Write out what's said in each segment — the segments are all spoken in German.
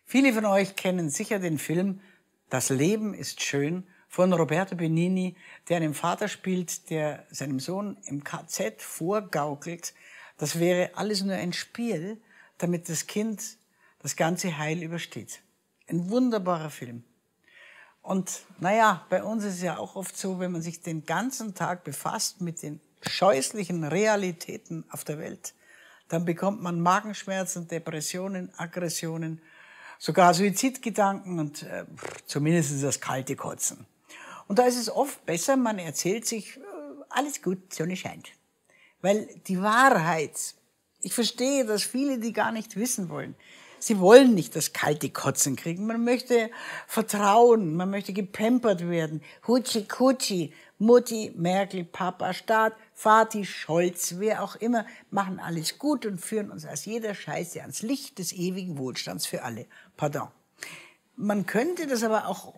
Viele von euch kennen sicher den Film Das Leben ist schön von Roberto Benigni, der einen Vater spielt, der seinem Sohn im KZ vorgaukelt, das wäre alles nur ein Spiel, damit das Kind das ganze heil übersteht. Ein wunderbarer Film. Und naja, bei uns ist es ja auch oft so, wenn man sich den ganzen Tag befasst mit den scheußlichen Realitäten auf der Welt, dann bekommt man Magenschmerzen, Depressionen, Aggressionen, sogar Suizidgedanken und zumindest das kalte Kotzen. Und da ist es oft besser, man erzählt sich, alles gut, Sonne scheint. Weil die Wahrheit, ich verstehe, dass viele die gar nicht wissen wollen. Sie wollen nicht das kalte Kotzen kriegen. Man möchte vertrauen, man möchte gepampert werden. Hutschi Kutschi, Mutti, Merkel, Papa, Staat, Vati, Scholz, wer auch immer, machen alles gut und führen uns aus jeder Scheiße ans Licht des ewigen Wohlstands für alle. Pardon. Man könnte das aber auch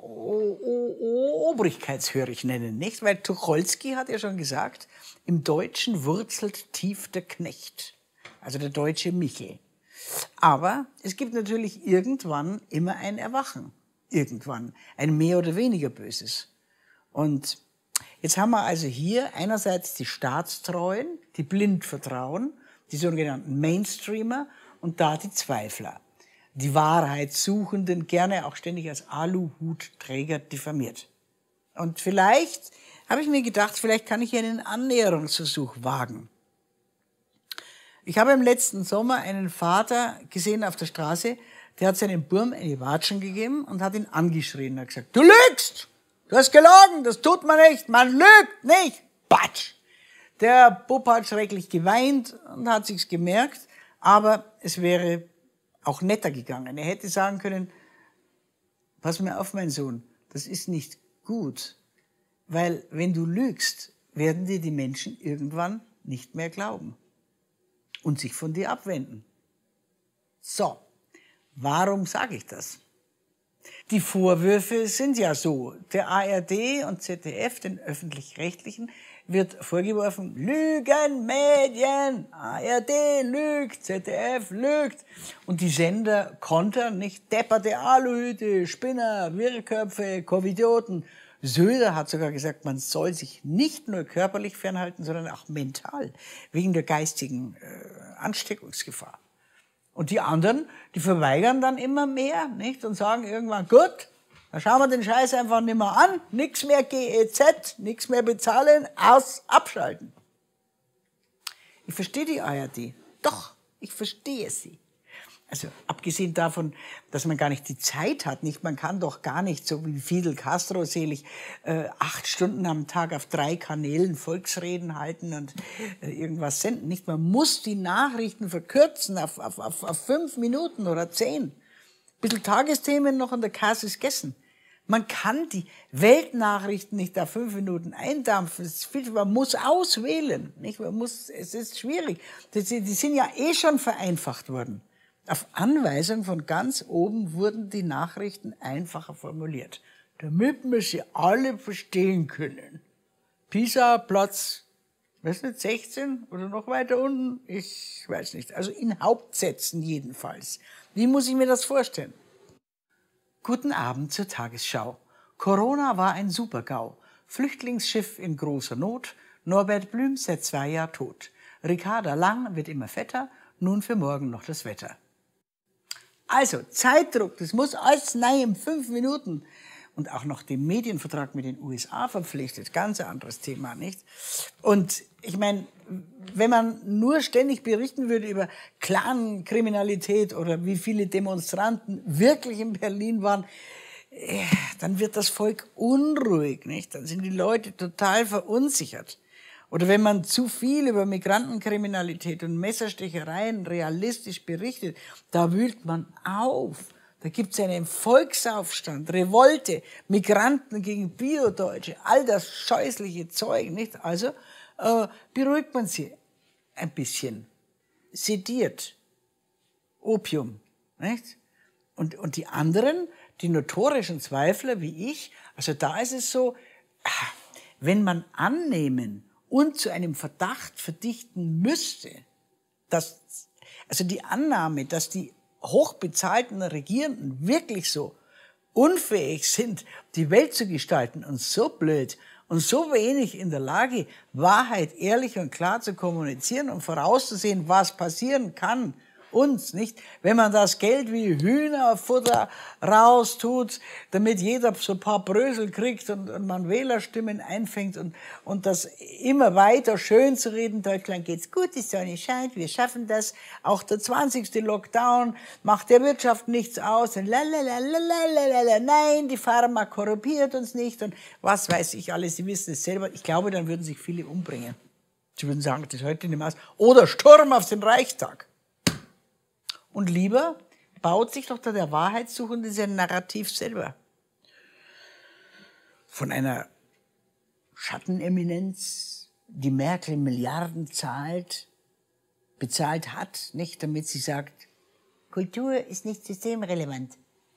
obrigkeitshörig nennen, nicht? Weil Tucholsky hat ja schon gesagt, im Deutschen wurzelt tief der Knecht, also der deutsche Michel. Aber es gibt natürlich irgendwann immer ein Erwachen. Irgendwann. Ein mehr oder weniger Böses. Und jetzt haben wir also hier einerseits die Staatstreuen, die blind vertrauen, die sogenannten Mainstreamer und da die Zweifler. Die Wahrheitssuchenden, gerne auch ständig als Aluhutträger diffamiert. Und vielleicht habe ich mir gedacht, vielleicht kann ich hier einen Annäherungsversuch wagen. Ich habe im letzten Sommer einen Vater gesehen auf der Straße, der hat seinem Burm eine Watschen gegeben und hat ihn angeschrien. Er hat gesagt, du lügst! Du hast gelogen, das tut man nicht, man lügt nicht! Batsch! Der Bub hat schrecklich geweint und hat sich's gemerkt, aber es wäre auch netter gegangen. Er hätte sagen können, pass mir auf, mein Sohn, das ist nicht gut, weil wenn du lügst, werden dir die Menschen irgendwann nicht mehr glauben und sich von dir abwenden. So, warum sage ich das? Die Vorwürfe sind ja so. Der ARD und ZDF, den Öffentlich-Rechtlichen, wird vorgeworfen, Lügenmedien, ARD lügt, ZDF lügt. Und die Sender kontern, nicht depperte Aluhüte, Spinner, Wirrköpfe, Covidioten. Söder hat sogar gesagt, man soll sich nicht nur körperlich fernhalten, sondern auch mental, wegen der geistigen Ansteckungsgefahr. Und die anderen, die verweigern dann immer mehr, nicht? Und sagen irgendwann, gut, dann schauen wir den Scheiß einfach nicht mehr an, nichts mehr GEZ, nichts mehr bezahlen, abschalten. Ich verstehe die ARD. Doch, ich verstehe sie. Also abgesehen davon, dass man gar nicht die Zeit hat, nicht? Man kann doch gar nicht, so wie Fidel Castro selig, 8 Stunden am Tag auf 3 Kanälen Volksreden halten und irgendwas senden, nicht? Man muss die Nachrichten verkürzen auf 5 Minuten oder 10. Ein bisschen Tagesthemen noch und der Kass ist gegessen. Man kann die Weltnachrichten nicht auf 5 Minuten eindampfen. Man muss auswählen, nicht? Es ist schwierig. Die sind ja eh schon vereinfacht worden. Auf Anweisung von ganz oben wurden die Nachrichten einfacher formuliert, damit wir sie alle verstehen können. Pisa, Platz, weiß nicht, 16 oder noch weiter unten? Ich weiß nicht. Also in Hauptsätzen jedenfalls. Wie muss ich mir das vorstellen? Guten Abend zur Tagesschau. Corona war ein Super-GAU. Flüchtlingsschiff in großer Not. Norbert Blüm seit 2 Jahren tot. Ricarda Lang wird immer fetter. Nun für morgen noch das Wetter. Also, Zeitdruck, das muss alles in 5 Minuten. Und auch noch den Medienvertrag mit den USA verpflichtet. Ganz anderes Thema, nicht? Und ich meine, wenn man nur ständig berichten würde über Clankriminalität oder wie viele Demonstranten wirklich in Berlin waren, dann wird das Volk unruhig, nicht? Dann sind die Leute total verunsichert. Oder wenn man zu viel über Migrantenkriminalität und Messerstechereien realistisch berichtet, da wühlt man auf. Da gibt's einen Volksaufstand, Revolte, Migranten gegen Biodeutsche, all das scheußliche Zeug, nicht? Also beruhigt man sie ein bisschen, sediert, Opium, nicht? Und die anderen, die notorischen Zweifler wie ich, also da ist es so, wenn man annehmen und zu einem Verdacht verdichten müsste, also die Annahme, dass die hochbezahlten Regierenden wirklich so unfähig sind, die Welt zu gestalten und so blöd und so wenig in der Lage, Wahrheit ehrlich und klar zu kommunizieren und vorauszusehen, was passieren kann, uns, nicht? Wenn man das Geld wie Hühnerfutter raustut, damit jeder so ein paar Brösel kriegt und man Wählerstimmen einfängt und das immer weiter schön zu reden, Deutschland geht's gut, die Sonne scheint, wir schaffen das, auch der 20. Lockdown macht der Wirtschaft nichts aus und nein, die Pharma korrumpiert uns nicht und was weiß ich alles, Sie wissen es selber. Ich glaube, dann würden sich viele umbringen. Sie würden sagen, das ist heute nicht mehr aus. Oder Sturm auf den Reichstag. Und lieber baut sich doch da der Wahrheitssuchende sein Narrativ selber. Von einer Schatteneminenz, die Merkel Milliarden bezahlt hat, nicht, damit sie sagt, Kultur ist nicht systemrelevant.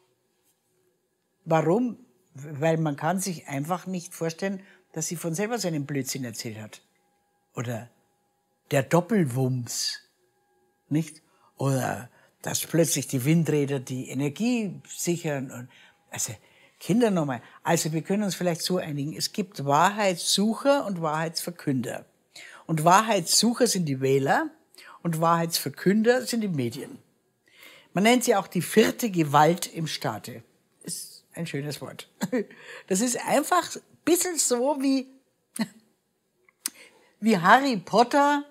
Warum? Weil man kann sich einfach nicht vorstellen, dass sie von selber so einen Blödsinn erzählt hat. Oder der Doppelwumms, nicht? Oder dass plötzlich die Windräder die Energie sichern. Und also Kinder nochmal. Also wir können uns vielleicht so einigen, es gibt Wahrheitssucher und Wahrheitsverkünder. Und Wahrheitssucher sind die Wähler und Wahrheitsverkünder sind die Medien. Man nennt sie auch die vierte Gewalt im Staate. Ist ein schönes Wort. Das ist einfach ein bisschen so wie Harry Potter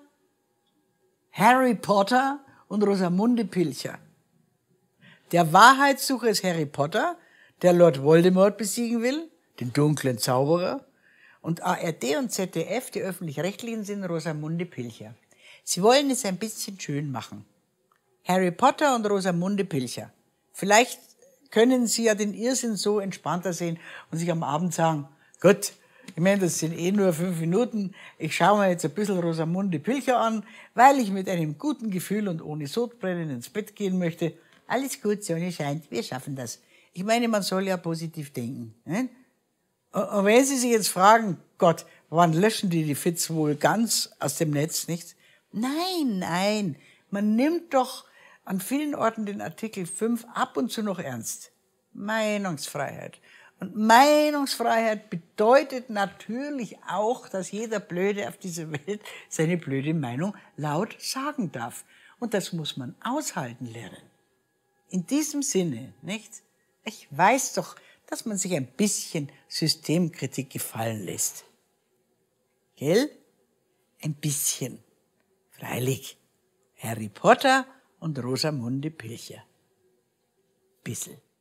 und Rosamunde Pilcher. Der Wahrheitssucher ist Harry Potter, der Lord Voldemort besiegen will, den dunklen Zauberer. Und ARD und ZDF, die Öffentlich-Rechtlichen, sind Rosamunde Pilcher. Sie wollen es ein bisschen schön machen. Harry Potter und Rosamunde Pilcher. Vielleicht können Sie ja den Irrsinn so entspannter sehen und sich am Abend sagen, gut, ich meine, das sind eh nur 5 Minuten. Ich schaue mir jetzt ein bisschen Rosamunde Pilcher an, weil ich mit einem guten Gefühl und ohne Sodbrennen ins Bett gehen möchte. Alles gut, Sonne scheint, wir schaffen das. Ich meine, man soll ja positiv denken. Ne? Und wenn Sie sich jetzt fragen, Gott, wann löschen die Fits wohl ganz aus dem Netz, nicht? Nein, man nimmt doch an vielen Orten den Artikel 5 ab und zu noch ernst. Meinungsfreiheit. Und Meinungsfreiheit bedeutet natürlich auch, dass jeder Blöde auf dieser Welt seine blöde Meinung laut sagen darf. Und das muss man aushalten lernen. In diesem Sinne, nicht? Ich weiß doch, dass man sich ein bisschen Systemkritik gefallen lässt. Gell? Ein bisschen. Freilich. Harry Potter und Rosamunde Pilcher. Bissel.